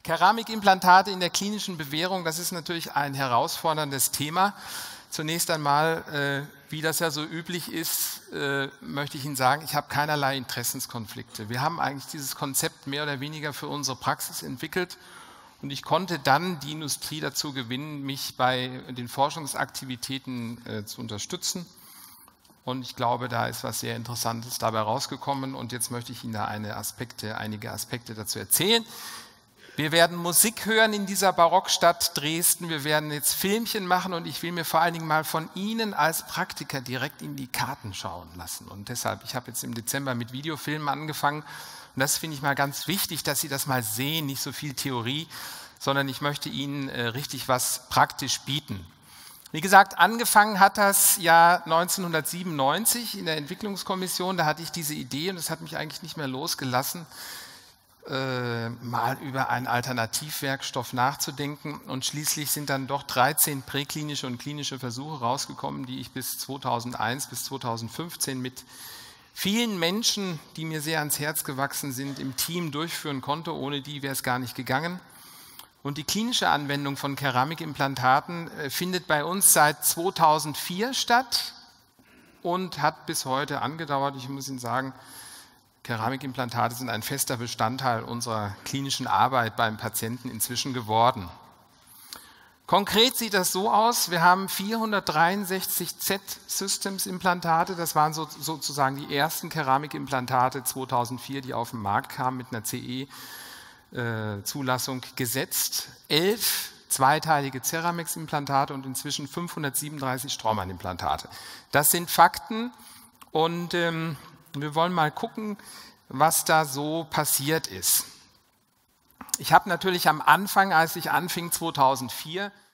Keramikimplantate in der klinischen Bewährung, das ist natürlich ein herausforderndes Thema. Zunächst einmal, wie das ja so üblich ist, möchte ich Ihnen sagen, ich habe keinerlei Interessenskonflikte. Wir haben eigentlich dieses Konzept mehr oder weniger für unsere Praxis entwickelt und ich konnte dann die Industrie dazu gewinnen, mich bei den Forschungsaktivitäten zu unterstützen. Und ich glaube, da ist was sehr Interessantes dabei rausgekommen und jetzt möchte ich Ihnen da einige Aspekte dazu erzählen. Wir werden Musik hören in dieser Barockstadt Dresden, wir werden jetzt Filmchen machen und ich will mir vor allen Dingen mal von Ihnen als Praktiker direkt in die Karten schauen lassen. Und deshalb, ich habe jetzt im Dezember mit Videofilmen angefangen und das finde ich mal ganz wichtig, dass Sie das mal sehen, nicht so viel Theorie, sondern ich möchte Ihnen richtig was praktisch bieten. Wie gesagt, angefangen hat das Jahr 1997 in der Entwicklungskommission, da hatte ich diese Idee und es hat mich eigentlich nicht mehr losgelassen, mal über einen Alternativwerkstoff nachzudenken und schließlich sind dann doch 13 präklinische und klinische Versuche rausgekommen, die ich bis 2001 bis 2015 mit vielen Menschen, die mir sehr ans Herz gewachsen sind, im Team durchführen konnte. Ohne die wäre es gar nicht gegangen. Und die klinische Anwendung von Keramikimplantaten findet bei uns seit 2004 statt und hat bis heute angedauert. Ich muss Ihnen sagen, Keramikimplantate sind ein fester Bestandteil unserer klinischen Arbeit beim Patienten inzwischen geworden. Konkret sieht das so aus, wir haben 463 Z-Systems-Implantate, das waren sozusagen die ersten Keramikimplantate 2004, die auf den Markt kamen mit einer CE-Zulassung gesetzt, 11 zweiteilige Ceramex-Implantate und inzwischen 537 Straumann-Implantate. Das sind Fakten und wir wollen mal gucken, was da so passiert ist. Ich habe natürlich am Anfang, als ich anfing 2004,